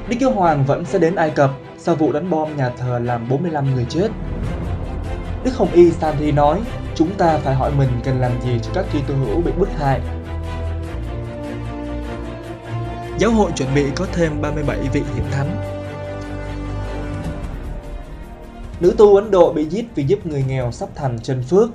Đức Giáo Hoàng vẫn sẽ đến Ai Cập sau vụ đánh bom nhà thờ làm 45 người chết. Đức Hồng Y Santi nói, chúng ta phải hỏi mình cần làm gì cho các Kitô hữu bị bức hại. Giáo hội chuẩn bị có thêm 37 vị hiển thánh. Nữ tu Ấn Độ bị giết vì giúp người nghèo sắp thành chân phước.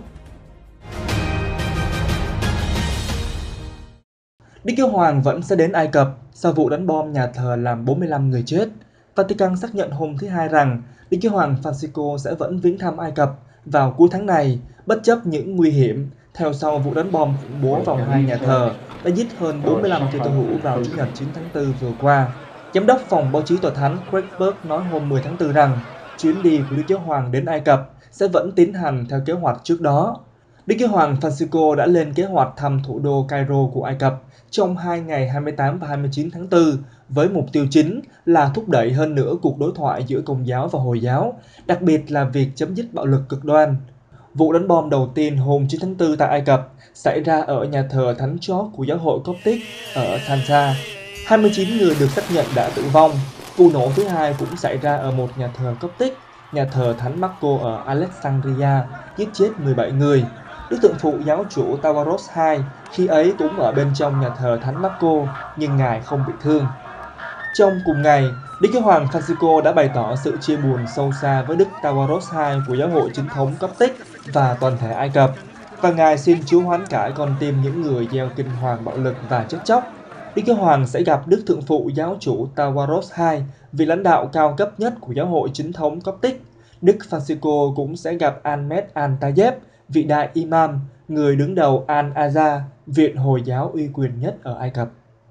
Đức Giáo Hoàng vẫn sẽ đến Ai Cập sau vụ đánh bom nhà thờ làm 45 người chết. Vatican xác nhận hôm thứ Hai rằng Đức Giáo Hoàng Francisco sẽ vẫn viếng thăm Ai Cập vào cuối tháng này, bất chấp những nguy hiểm theo sau vụ đánh bom khủng bố vào hai nhà thờ đã giết hơn 45 Kitô hữu vào Chủ nhật 9 tháng 4 vừa qua. Giám đốc phòng báo chí tòa thánh Craig Burke nói hôm 10 tháng 4 rằng chuyến đi của Đức Giáo Hoàng đến Ai Cập sẽ vẫn tiến hành theo kế hoạch trước đó. Đức Giáo Hoàng Francisco đã lên kế hoạch thăm thủ đô Cairo của Ai Cập trong 2 ngày 28 và 29 tháng 4 với mục tiêu chính là thúc đẩy hơn nữa cuộc đối thoại giữa Công giáo và Hồi giáo, đặc biệt là việc chấm dứt bạo lực cực đoan. Vụ đánh bom đầu tiên hôm 9 tháng 4 tại Ai Cập xảy ra ở nhà thờ Thánh George của giáo hội Coptic ở Tanta. 29 người được xác nhận đã tử vong. Vụ nổ thứ hai cũng xảy ra ở một nhà thờ Coptic, nhà thờ Thánh Marco ở Alexandria, giết chết 17 người. Đức Thượng phụ giáo chủ Tawaros II khi ấy cũng ở bên trong nhà thờ Thánh Marco, nhưng ngài không bị thương. Trong cùng ngày, Đức Giáo Hoàng Francisco đã bày tỏ sự chia buồn sâu xa với Đức Tawaros II của giáo hội chính thống Coptic và toàn thể Ai Cập, và ngài xin Chúa hoán cải con tim những người gieo kinh hoàng bạo lực và chết chóc. Đức Giáo Hoàng sẽ gặp Đức Thượng phụ giáo chủ Tawaros II, vị lãnh đạo cao cấp nhất của giáo hội chính thống Coptic. Đức Francisco cũng sẽ gặp Ahmed Al-Tayeb, vị đại imam, người đứng đầu Al-Azhar, viện Hồi giáo uy quyền nhất ở Ai Cập.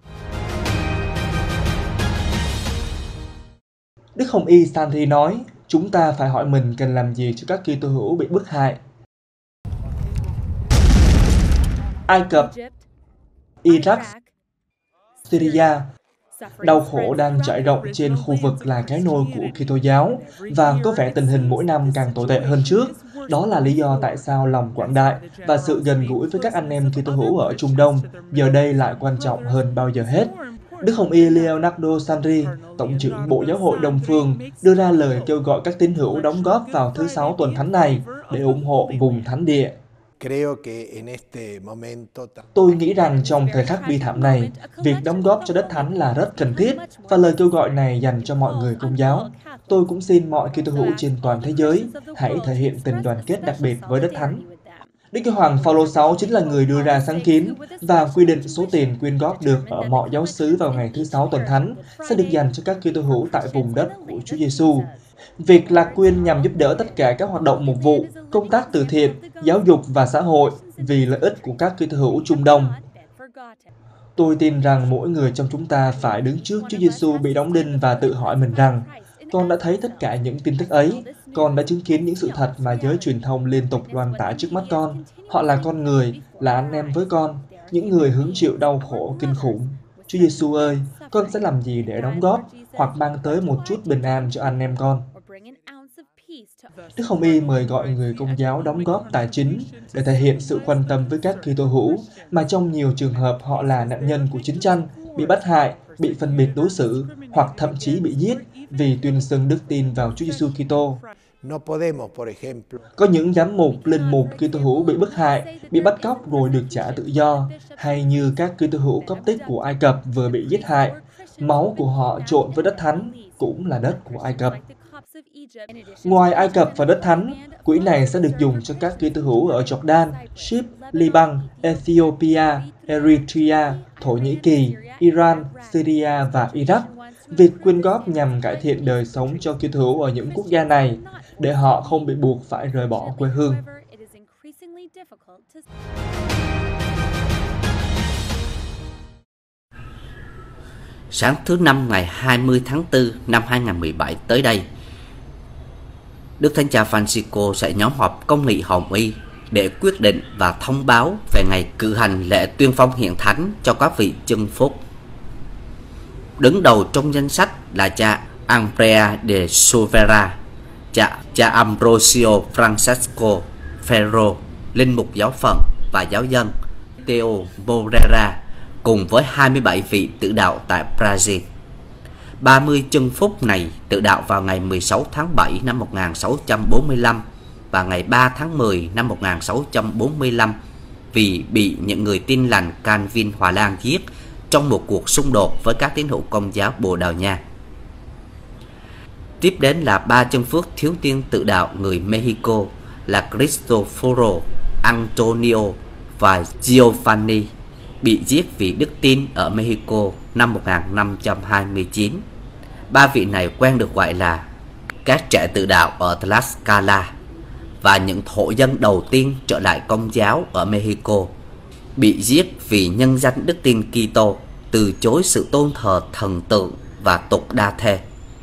Đức Hồng Y Santi nói, chúng ta phải hỏi mình cần làm gì cho các Kitô hữu bị bức hại. Ai Cập, Iraq, Syria, đau khổ đang trải rộng trên khu vực là cái nôi của Kitô giáo và có vẻ tình hình mỗi năm càng tồi tệ hơn trước. Đó là lý do tại sao lòng quảng đại và sự gần gũi với các anh em Kitô hữu ở Trung Đông giờ đây lại quan trọng hơn bao giờ hết. Đức Hồng Y Leonardo Sandri, Tổng trưởng Bộ Giáo hội Đông Phương, đưa ra lời kêu gọi các tín hữu đóng góp vào thứ Sáu tuần thánh này để ủng hộ vùng thánh địa. Tôi nghĩ rằng trong thời khắc bi thảm này, việc đóng góp cho đất thánh là rất cần thiết và lời kêu gọi này dành cho mọi người Công giáo. Tôi cũng xin mọi Kitô hữu trên toàn thế giới hãy thể hiện tình đoàn kết đặc biệt với đất thánh. Đức Giáo Hoàng Phaolô VI chính là người đưa ra sáng kiến và quy định số tiền quyên góp được ở mọi giáo xứ vào ngày thứ Sáu tuần thánh sẽ được dành cho các Kitô hữu tại vùng đất của Chúa Giêsu. Việc lạc quyên nhằm giúp đỡ tất cả các hoạt động mục vụ, công tác từ thiện, giáo dục và xã hội vì lợi ích của các Kitô hữu Trung Đông. Tôi tin rằng mỗi người trong chúng ta phải đứng trước Chúa Giêsu bị đóng đinh và tự hỏi mình rằng, con đã thấy tất cả những tin tức ấy, con đã chứng kiến những sự thật mà giới truyền thông liên tục loan tả trước mắt con. Họ là con người, là anh em với con, những người hứng chịu đau khổ kinh khủng. Chúa Giêsu ơi, con sẽ làm gì để đóng góp hoặc mang tới một chút bình an cho anh em con? Đức Hồng Y mời gọi người Công giáo đóng góp tài chính để thể hiện sự quan tâm với các Kitô hữu mà trong nhiều trường hợp họ là nạn nhân của chiến tranh, bị bắt hại, bị phân biệt đối xử hoặc thậm chí bị giết vì tuyên xưng đức tin vào Chúa Giêsu Kitô. Có những giám mục, linh mục Kitô hữu bị bức hại, bị bắt cóc rồi được trả tự do, hay như các Kitô hữu Coptic của Ai Cập vừa bị giết hại. Máu của họ trộn với đất thánh, cũng là đất của Ai Cập. Ngoài Ai Cập và đất thánh, quỹ này sẽ được dùng cho các Kitô hữu ở Jordan, Ship, Liban, Ethiopia, Eritrea, Thổ Nhĩ Kỳ, Iran, Syria và Iraq. Việc quyên góp nhằm cải thiện đời sống cho Kitô hữu ở những quốc gia này, để họ không bị buộc phải rời bỏ quê hương. Sáng thứ Năm ngày 20 tháng 4 năm 2017 tới đây, Đức Thánh Cha Francisco sẽ nhóm họp Công nghị Hồng Y để quyết định và thông báo về ngày cử hành lễ tuyên phong hiển thánh cho các vị chân phúc. Đứng đầu trong danh sách là cha Andrea de Silveira, cha Ambrosio Francesco Ferro, linh mục giáo phận và giáo dân Theo Moreira, cùng với 27 vị tử đạo tại Brazil. 30 chân phúc này tự đạo vào ngày 16 tháng 7 năm 1645 và ngày 3 tháng 10 năm 1645 vì bị những người Tin lành Calvin Hòa Lan giết trong một cuộc xung đột với các tín hữu Công giáo Bồ Đào Nha. Tiếp đến là 3 chân phước thiếu niên tự đạo người Mexico là Cristoforo, Antonio và Giovanni bị giết vì đức tin ở Mexico năm 1529. 3 vị này quen được gọi là các trẻ tự đạo ở Tlaxcala và những thổ dân đầu tiên trở lại Công giáo ở Mexico, bị giết vì nhân danh đức tin Kitô, từ chối sự tôn thờ thần tượng và tục đa thê.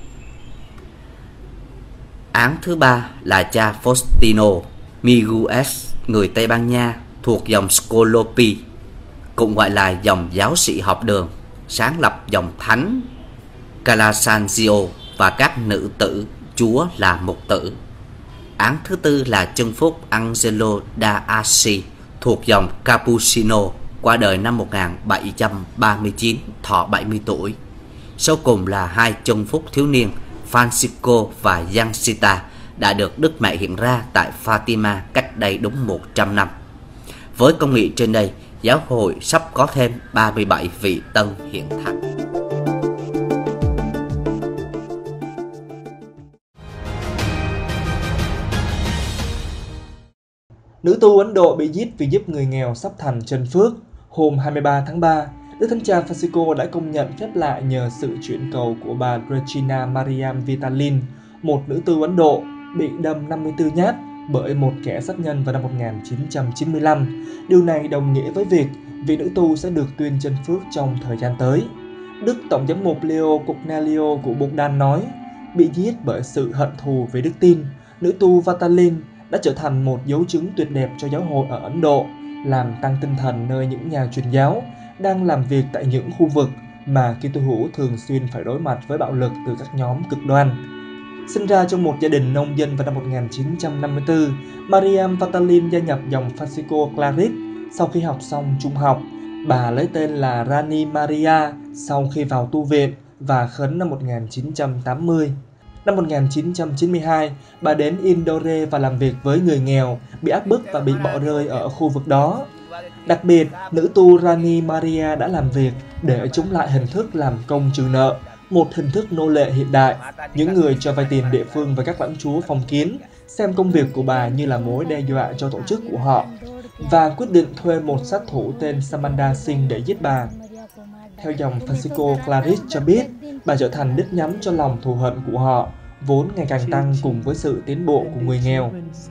Án thứ 3 là cha Faustino Miguez, người Tây Ban Nha thuộc dòng Scolopi, cũng gọi là dòng giáo sĩ học đường, sáng lập dòng thánh Calasanzio và các nữ tử Chúa là mục tử. Án thứ 4 là chân phúc Angelo da Assi thuộc dòng Cappuccino, qua đời năm 1739, thọ 70 tuổi. Sau cùng là 2 chân phúc thiếu niên Francisco và Jancita đã được Đức Mẹ hiện ra tại Fatima cách đây đúng 100 năm. Với công nghị trên đây, giáo hội sắp có thêm 37 vị tân hiện thánh. Nữ tu Ấn Độ bị giết vì giúp người nghèo sắp thành chân phước. Hôm 23 tháng 3, Đức Thánh Cha Francisco đã công nhận phép lạ nhờ sự chuyển cầu của bà Regina Mariam Vitalin, một nữ tu Ấn Độ bị đâm 54 nhát bởi một kẻ sát nhân vào năm 1995. Điều này đồng nghĩa với việc vị nữ tu sẽ được tuyên chân phước trong thời gian tới. Đức Tổng giám mục Leo Cornelio của Bogdan nói, bị giết bởi sự hận thù về đức tin, nữ tu Vitalin đã trở thành một dấu chứng tuyệt đẹp cho giáo hội ở Ấn Độ, làm tăng tinh thần nơi những nhà truyền giáo đang làm việc tại những khu vực mà Kitô hữu thường xuyên phải đối mặt với bạo lực từ các nhóm cực đoan. Sinh ra trong một gia đình nông dân vào năm 1954, Mariam Vitalin gia nhập dòng Francisco Claris sau khi học xong trung học. Bà lấy tên là Rani Maria sau khi vào tu viện và khấn năm 1980. Năm 1992, bà đến Indore và làm việc với người nghèo, bị áp bức và bị bỏ rơi ở khu vực đó. Đặc biệt, nữ tu Rani Maria đã làm việc để chống lại hình thức làm công trừ nợ, một hình thức nô lệ hiện đại. Những người cho vay tiền địa phương và các lãnh chúa phong kiến xem công việc của bà như là mối đe dọa cho tổ chức của họ và quyết định thuê một sát thủ tên Samanda Singh để giết bà. Theo dòng Francisco Claris cho biết, bà trở thành đích nhắm cho lòng thù hận của họ, vốn ngày càng tăng cùng với sự tiến bộ của người nghèo.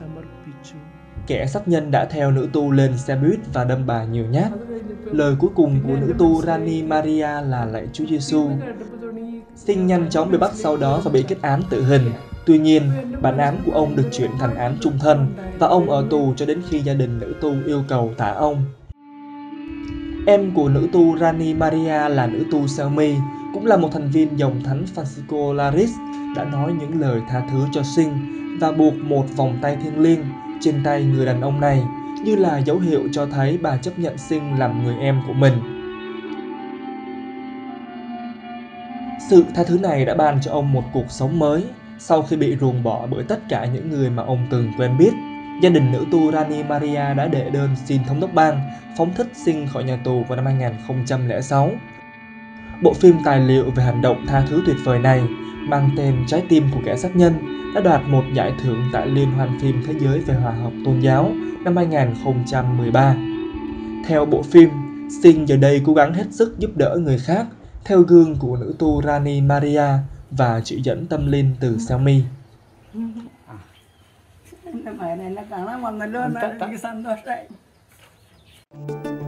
Kẻ sát nhân đã theo nữ tu lên xe buýt và đâm bà nhiều nhát. Lời cuối cùng của nữ tu Rani Maria là lạy Chúa Giêsu. Singh nhanh chóng bị bắt sau đó và bị kết án tử hình. Tuy nhiên, bản án của ông được chuyển thành án chung thân và ông ở tù cho đến khi gia đình nữ tu yêu cầu thả ông. Em của nữ tu Rani Maria là nữ tu Selmi, cũng là một thành viên dòng thánh Francisco Claris, đã nói những lời tha thứ cho Singh và buộc một vòng tay thiêng liêng trên tay người đàn ông này như là dấu hiệu cho thấy bà chấp nhận Singh làm người em của mình. Sự tha thứ này đã ban cho ông một cuộc sống mới sau khi bị ruồng bỏ bởi tất cả những người mà ông từng quen biết. Gia đình nữ tu Rani Maria đã đệ đơn xin thống đốc bang phóng thích Singh khỏi nhà tù vào năm 2006. Bộ phim tài liệu về hành động tha thứ tuyệt vời này mang tên Trái tim của kẻ sát nhân đã đoạt một giải thưởng tại Liên hoan phim thế giới về hòa hợp tôn giáo năm 2013. Theo bộ phim, Singh giờ đây cố gắng hết sức giúp đỡ người khác theo gương của nữ tu Rani Maria và chỉ dẫn tâm linh từ Selmi. Này là cả mọi người luôn, cái sân đó đấy.